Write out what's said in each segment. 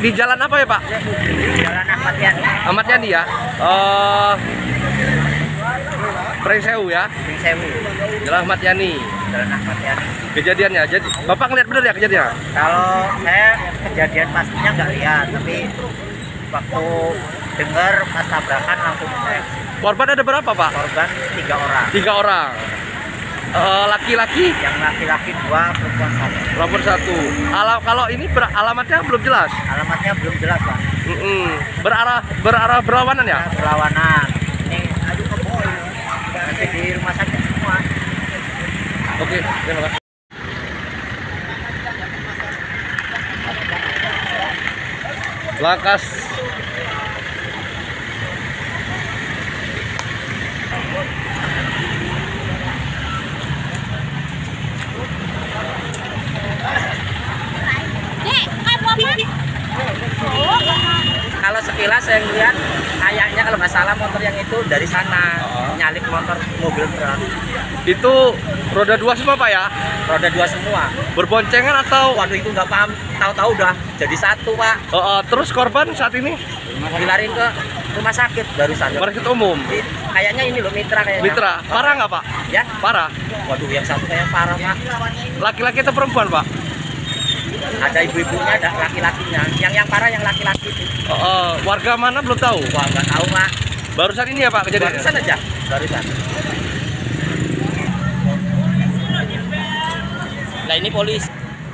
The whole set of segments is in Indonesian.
Di jalan apa ya Pak? Jalan Ahmad Yani. Ahmad Yani ya. Pringsewu ya. Pringsewu. Jalan Ahmad Yani. Jalan Ahmad Yani. Kejadiannya. Jadi Bapak ngeliat bener ya kejadiannya? Kalau saya kejadian pastinya nggak lihat, tapi waktu dengar pas tabrakan langsung cek. Korban ada berapa Pak? Korban 3 orang. 3 orang. Laki-laki? Yang laki-laki 2, perempuan 1. Perempuan 1. Kalau ini alamatnya belum jelas. Alamatnya belum jelas Pak. Berarah berlawanan ya? Nah, berlawanan. Ini nanti di rumah sakit semua. Oke, terima kasih. Langkas Kalau sekilas saya lihat kayaknya kalau nggak salah motor yang itu dari sana nyalip motor mobil truk. itu roda 2 semua Pak ya? Roda 2 semua. Berboncengan atau? Waduh itu nggak paham. Tahu-tahu udah jadi satu Pak. Terus korban saat ini? Dilariin ke rumah sakit barusan. Rumah sakit umum. Kayaknya ini loh Mitra kayaknya. Mitra, parah nggak Pak? Ya? Parah. Waduh yang satu kayak parah Pak. Laki-laki atau perempuan Pak? Ada ibu-ibunya, ada laki-lakinya. Yang parah yang laki-laki itu. Warga mana belum tahu? Wah nggak tahu Pak. Barusan ini ya Pak kejadian? Barusan aja. Barusan. Nah ini polisi.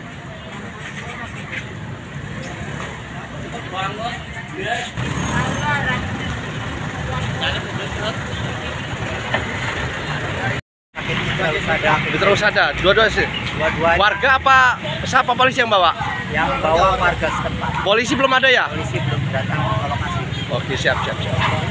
Terus ada dua-dua sih. Dua-duanya Warga apa siapa polisi yang bawa? yang bawa warga setempat. Polisi belum ada ya? Polisi belum datang ke lokasi. Oke, siap.